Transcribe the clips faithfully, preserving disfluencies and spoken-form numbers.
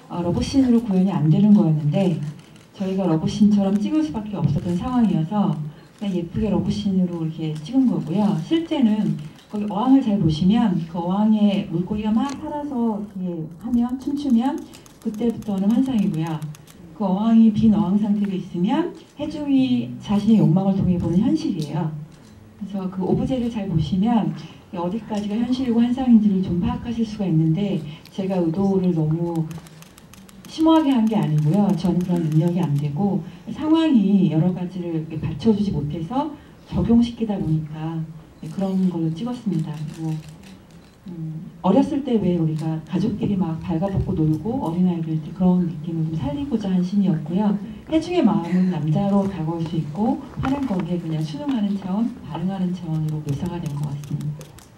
어, 러브씬으로 구현이 안 되는 거였는데 저희가 러브씬처럼 찍을 수밖에 없었던 상황이어서 그냥 예쁘게 러브씬으로 이렇게 찍은 거고요. 실제는 거기 어항을 잘 보시면 그 어항에 물고기가 막 살아서 이렇게 하면 춤추면 그때부터는 환상이고요. 그 어항이 빈 어항 상태로 있으면 해중이 자신의 욕망을 통해 보는 현실이에요. 그래서 그 오브제를 잘 보시면 어디까지가 현실이고 환상인지를 좀 파악하실 수가 있는데 제가 의도를 너무 심오하게 한 게 아니고요. 저는 그런 능력이 안 되고 상황이 여러 가지를 받쳐주지 못해서 적용시키다 보니까 그런 걸로 찍었습니다. 그리고 음, 어렸을 때 왜 우리가 가족끼리 막 발가벗고 놀고 어린아이들 때 그런 느낌을 좀 살리고자 한 신이었고요. 해중의 마음은 남자로 다가올 수 있고 하는 거기에 그냥 순응하는 차원, 반응하는 차원으로 묘사가 된 것 같습니다.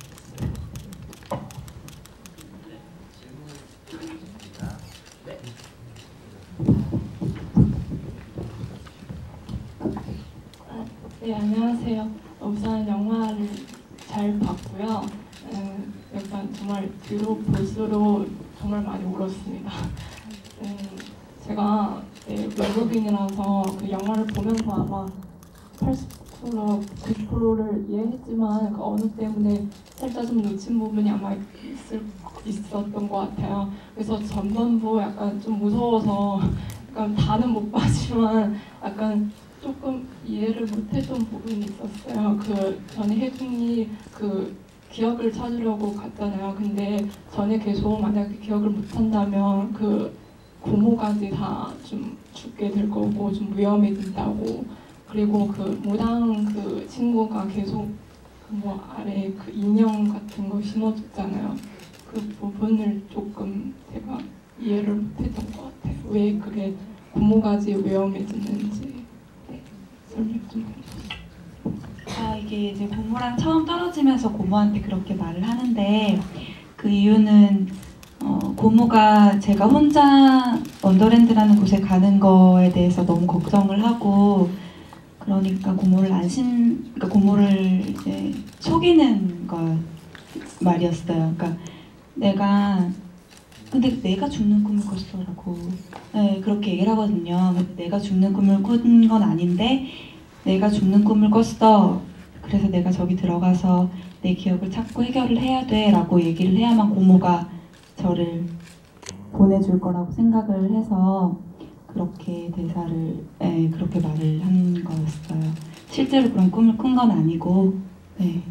네, 안녕하세요. 우선 영화를 잘 봤고요. 음, 약간 정말 뒤로 볼수록 정말 많이 울었습니다. 음, 제가 네, 외국인이라서 그 영화를 보면서 아마 팔십 퍼센트, 구십 퍼센트를 이해했지만 그 언어 때문에 살짝 좀 놓친 부분이 아마 있을, 있었던 것 같아요. 그래서 전반부 약간 좀 무서워서 약간 다는 못 봤지만 약간 조금 이해를 못했던 부분이 있었어요. 그 전에 혜중이 그 기억을 찾으려고 갔잖아요. 근데 전에 계속 만약에 기억을 못한다면 그 고모까지 다 좀 죽게 될 거고 좀 위험해진다고. 그리고 그 무당 그 친구가 계속 뭐 아래 그 인형 같은 거 심어줬잖아요. 그 부분을 조금 제가 이해를 못했던 것 같아요. 왜 그게 고모까지 위험해지는지. 설명 좀 해주세요. 아, 이게 이제 고모랑 처음 떨어지면서 고모한테 그렇게 말을 하는데 그 이유는 어, 고모가 제가 혼자 원더랜드라는 곳에 가는 거에 대해서 너무 걱정을 하고 그러니까 고모를 안심, 그러니까 고모를 이제 속이는 거 말이었어요. 그러니까 내가 근데 내가 죽는 꿈을 꿨어라고 네, 그렇게 얘기를 하거든요. 내가 죽는 꿈을 꾼 건 아닌데 내가 죽는 꿈을 꿨어. 그래서 내가 저기 들어가서 내 기억을 찾고 해결을 해야 돼 라고 얘기를 해야만 고모가 저를 보내줄 거라고 생각을 해서 그렇게 대사를 네, 그렇게 말을 한 거였어요. 실제로 그런 꿈을 꾼 건 아니고 네.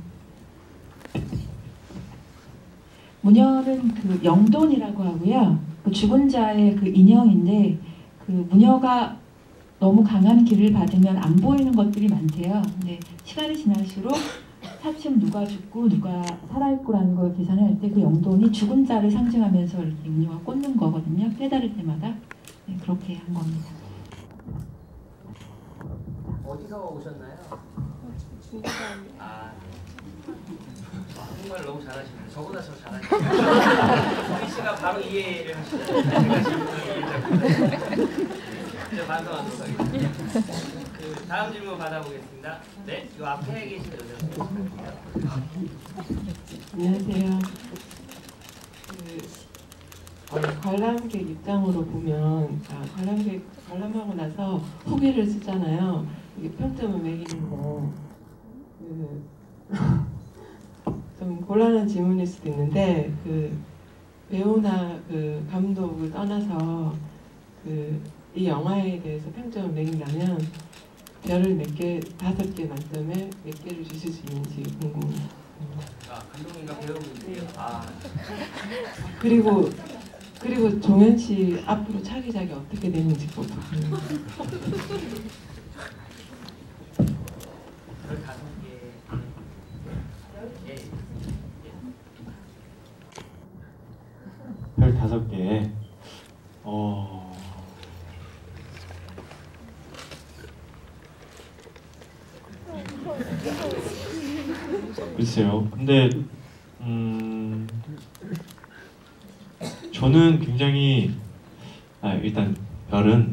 무녀는 그 영돈이라고 하고요. 그 죽은 자의 그 인형인데 그 무녀가 너무 강한 길을 받으면 안 보이는 것들이 많대요. 근데 시간이 지날수록 사실 누가 죽고 누가 살아있고라는 걸 계산할 때 그 영돈이 죽은 자를 상징하면서 이렇게 무녀가 꽂는 거거든요. 깨달을 때마다. 네, 그렇게 한 겁니다. 어디서 오셨나요? 아, 정말 너무 잘하시네요. 저보다 더 잘하시네요. 소희 씨가 바로 이해를 하시잖아요. 제가 질문을 이제 반성하도록 하겠습니다. 그 다음 질문 받아보겠습니다. 네, 이 앞에 계신 여자분. 안녕하세요. 그 어, 관람객 입장으로 보면 아, 관람객 관람하고 나서 후기를 쓰잖아요. 이게 평점을 매기는 거. 그, 좀 곤란한 질문일 수도 있는데 그 배우나 그 감독을 떠나서 그 이 영화에 대해서 평점을 매긴다면 별을 몇 개, 다섯 개 만점에 몇 개를 주실 수 있는지 궁금합니다. 아, 감독님과 배우분이세요. 아. 그리고 그리고 종현 씨 앞으로 차기작이 어떻게 되는지 보도. 별 다섯 개. 예. 별 다섯 개. 어. 글쎄요. 근데 음. 저는 굉장히 아, 일단 별은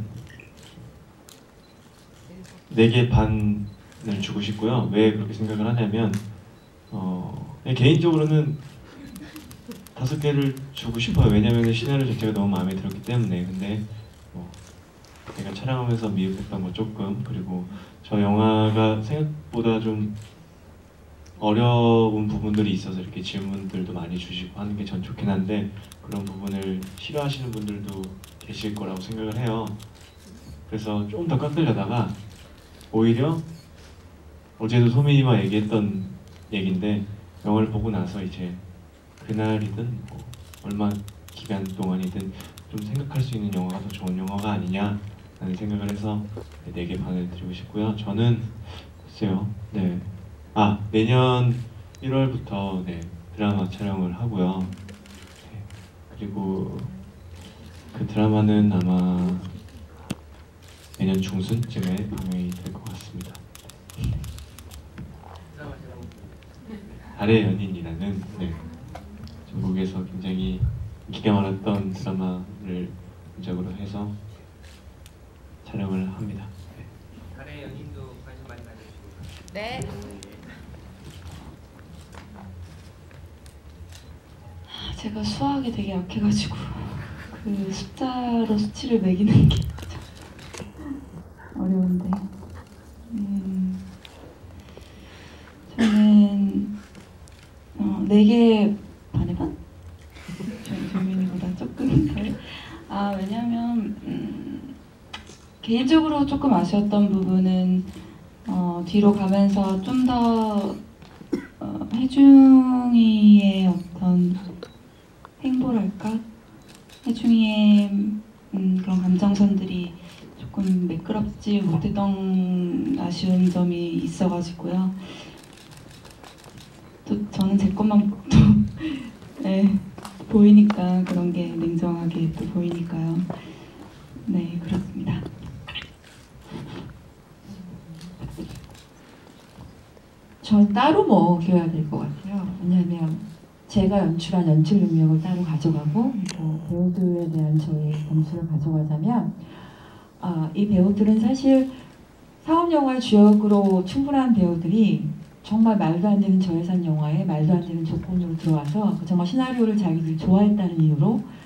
네 개 반을 주고 싶고요. 왜 그렇게 생각을 하냐면 어, 개인적으로는 다섯 개를 주고 싶어요. 왜냐면 시나리오 자체가 너무 마음에 들었기 때문에. 근데 뭐 제가 촬영하면서 미흡했던 거 조금, 그리고 저 영화가 생각보다 좀 어려운 부분들이 있어서 이렇게 질문들도 많이 주시고 하는 게 전 좋긴 한데, 그런 부분을 싫어하시는 분들도 계실 거라고 생각을 해요. 그래서 조금 더 깎으려다가 오히려 어제도 소민이와 얘기했던 얘기인데, 영화를 보고 나서 이제 그날이든 뭐 얼마 기간 동안이든 좀 생각할 수 있는 영화가 더 좋은 영화가 아니냐라는 생각을 해서 네 개 반을 드리고 싶고요. 저는 글쎄요, 네, 아 내년 일월부터 네 드라마 촬영을 하고요. 네, 그리고 그 드라마는 아마 내년 중순쯤에 방영이 될 것 같습니다. 드라마 제목 달의 연인이라는, 네, 중국에서 굉장히 인기가 많았던 드라마를 원작으로 해서 촬영을 합니다. 네. 달의 연인도 관심 많이 가져주시고. 네. 제가 수학에 되게 약해가지고 그 숫자로 수치를 매기는 게 어려운데, 음, 저는 어, 네 개 반에 반? 조민이보다 조금 덜. 아 왜냐면 음, 개인적으로 조금 아쉬웠던 부분은 어, 뒤로 가면서 좀 더 어, 혜중이의 어떤 행보랄까? 혜중이의 음, 그런 감정선들이 조금 매끄럽지 못했던 아쉬운 점이 있어가지고요. 또 저는 제 것만 또 네, 보이니까 그런 게 냉정하게 또 보이니까요. 네, 그렇습니다. 전 따로 먹여야 될 것 같아요. 왜냐하면 제가 연출한 연출 능력을 따로 가져가고 또 배우들에 대한 저의 점수를 가져가자면, 아, 이 배우들은 사실 상업영화의 주역으로 충분한 배우들이 정말 말도 안 되는 저예산 영화에 말도 안 되는 조건으로 들어와서 정말 시나리오를 자기들이 좋아했다는 이유로